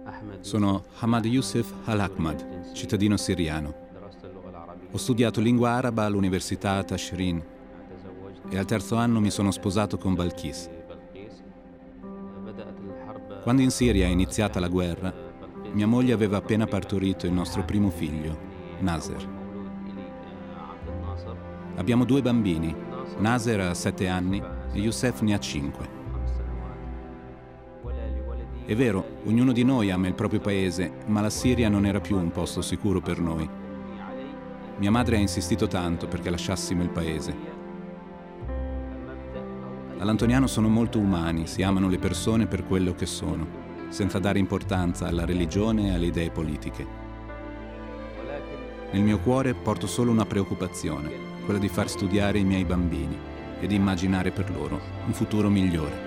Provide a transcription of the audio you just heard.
Sono Hamad Youssef Al-Ahmad, cittadino siriano. Ho studiato lingua araba all'Università Tashrin e al terzo anno mi sono sposato con Balkis. Quando in Siria è iniziata la guerra, mia moglie aveva appena partorito il nostro primo figlio, Nasser. Abbiamo 2 bambini, Nasser ha 7 anni e Youssef ne ha 5. È vero, ognuno di noi ama il proprio paese, ma la Siria non era più un posto sicuro per noi. Mia madre ha insistito tanto perché lasciassimo il paese. All'Antoniano sono molto umani, si amano le persone per quello che sono, senza dare importanza alla religione e alle idee politiche. Nel mio cuore porto solo una preoccupazione, quella di far studiare i miei bambini e di immaginare per loro un futuro migliore.